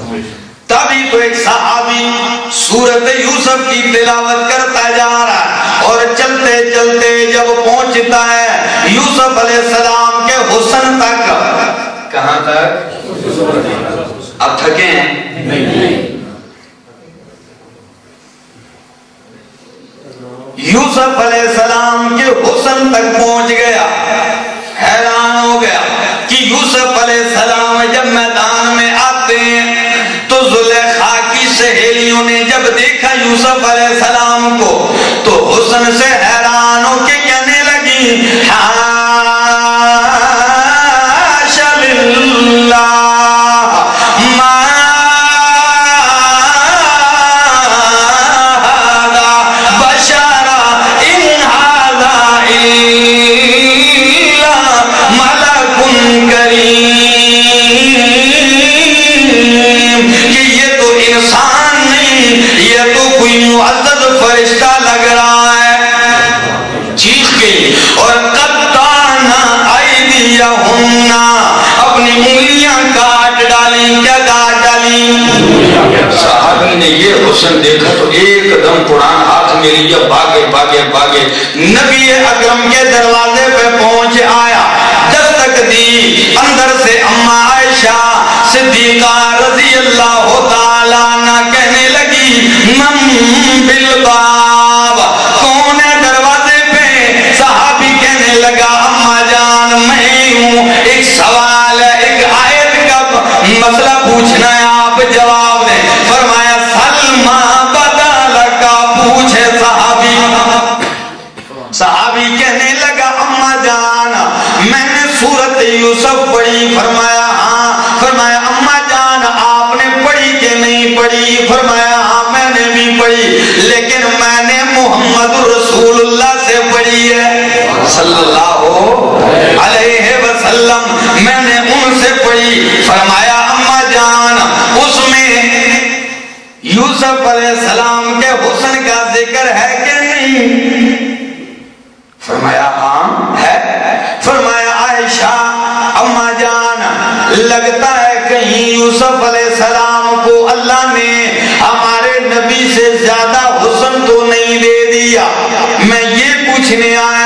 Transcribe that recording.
تبھی تو ایک صحابی سورت یوسف کی تلاوت کرتا جا رہا ہے اور چلتے چلتے جب پہنچتا ہے یوسف علیہ السلام کے حسن تک. کہاں تک؟ اب تھکے ہیں؟ نہیں. یوسف علیہ السلام کے حسن تک پہنچ گیا. حیران ہو گیا کہ یوسف علیہ السلام جب میدان میں آتے ہیں تو زلیخا کی سہیلیوں نے جب دیکھا یوسف علیہ السلام کو تو حسن سے حیران ہو کے کہنے لگی حاشا للہ ما هذا بشرا ان هذا الا ملک کریم. کہ یہ تو انسان نہیں، یہ تو کوئی معزز فرشتہ لگ رہا ہے. چیخ گئی اور قطعنا ایدیہن، اپنی انگلیاں کاٹ ڈالی. کیا کاٹ ڈالی؟ صحابی نے یہ حسن دیکھا تو ایک دم قرآن ہاتھ میں لیا، بھاگے بھاگے بھاگے نبی اکرم کے دروازے پہ پہنچ آیا. دستک دی، اندر سے اماں عائشہ صدیقہ رضی اللہ تعالیٰ عنہ کہنے لگی من بالباب، کون ہے دروازے پہ؟ صحابی کہنے لگا اماں جان میں ہوں. ایک سوال ہے، ایک آیت کا مسئلہ پوچھنا ہے، آپ جواب دیں. فرمایا سلمہ بدل کا پوچھے صحابی. صحابی کہنے لگا اماں جان میں نے سورت یوسف پڑھی. فرمایا ہاں. فرمایا اماں جان آپ نے پڑھی کہ نہیں پڑھی؟ فرمایا ہاں میں نے بھی پڑھی، لیکن میں نے محمد رسول اللہ سے پڑھی ہے صلی اللہ علیہ وسلم، میں نے ان سے پڑھی. فرمایا اماں جان اس میں یوسف علیہ السلام کے حسن کا ذکر ہے کہ نہیں؟ فرمایا ہاں ہے. فرمایا عائشہ اماں جان لگتا ہے کہیں یوسف علیہ السلام کو اللہ نے ہمارے نبی سے زیادہ حسن تو نہیں دے دیا. میں یہ پوچھنے آیا